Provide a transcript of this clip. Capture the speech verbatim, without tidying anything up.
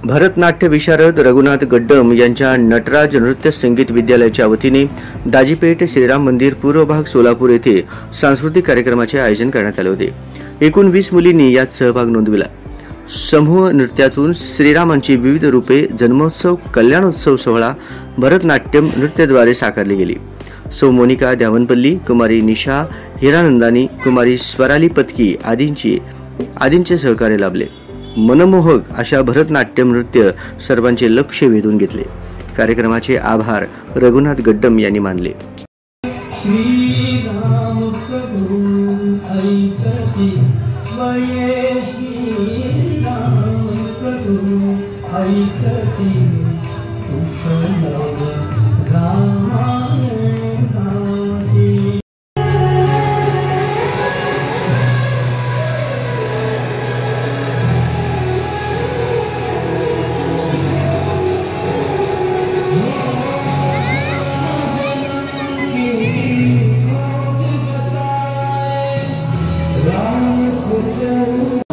भरतनाट्य विशारद रघुनाथ गड्डम यांच्या नटराज नृत्य संगीत विद्यालयाच्या वतीने दाजीपेठ श्रीराम मंदिर पूर्व भाग सोलापूर येथे सांस्कृतिक कार्यक्रमाचे आयोजन करण्यात आले होते। एकूण वीस मुलींनी यात सहभाग नोंदविला। समूह नृत्यातून श्रीरामांची विविध रूपे, जन्मोत्सव, कल्याणोत्सव सोहळा भरतनाट्यम नृत्याद्वारे साकारली गेली। सौ मोनिका द्यावनपल्ली, कुमारी निशा हिरानंदानी, कुमारी स्वराली पत्की आदींची आदींचे सहकार्य लाभले। मनमोहक अशा भरतनाट्यम नृत्य सर्वांचे लक्ष वेधून घेतले। कार्यक्रमाचे आभार रघुनाथ गड्डम यांनी मानले। Sochau